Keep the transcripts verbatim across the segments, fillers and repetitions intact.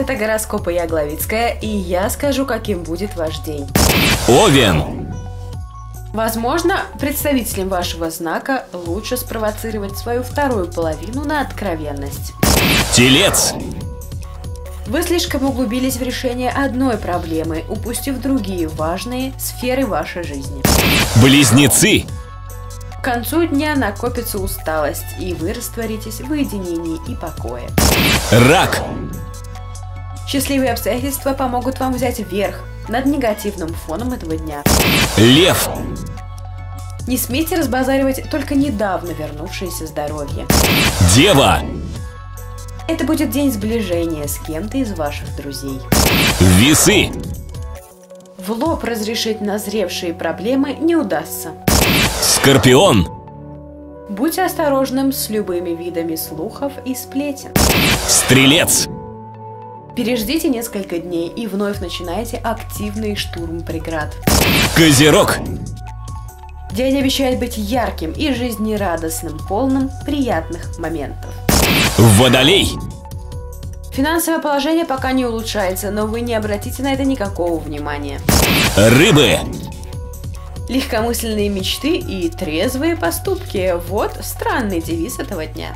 это гороскоп Ягловицкая, и я скажу, каким будет ваш день. Овен. Возможно, представителям вашего знака лучше спровоцировать свою вторую половину на откровенность. Телец. Вы слишком углубились в решение одной проблемы, упустив другие важные сферы вашей жизни. Близнецы. К концу дня накопится усталость, и вы растворитесь в уединении и покое. Рак. Счастливые обстоятельства помогут вам взять верх над негативным фоном этого дня. Лев. Не смейте разбазаривать только недавно вернувшееся здоровье. Дева. Это будет день сближения с кем-то из ваших друзей. Весы. В лоб разрешить назревшие проблемы не удастся. Скорпион. Будьте осторожным с любыми видами слухов и сплетен. Стрелец. Переждите несколько дней и вновь начинайте активный штурм преград. Козерог. День обещает быть ярким и жизнерадостным, полным приятных моментов. Водолей. Финансовое положение пока не улучшается, но вы не обратите на это никакого внимания. Рыбы. Легкомысленные мечты и трезвые поступки – вот странный девиз этого дня.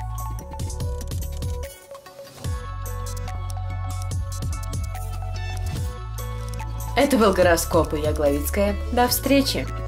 Это был гороскоп Ягловицкая. До встречи!